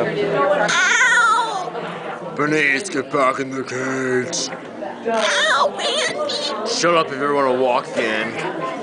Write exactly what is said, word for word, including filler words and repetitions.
Ow! Bernice, get back in the cage. Ow, Andy! Shut up if you ever want to walk again.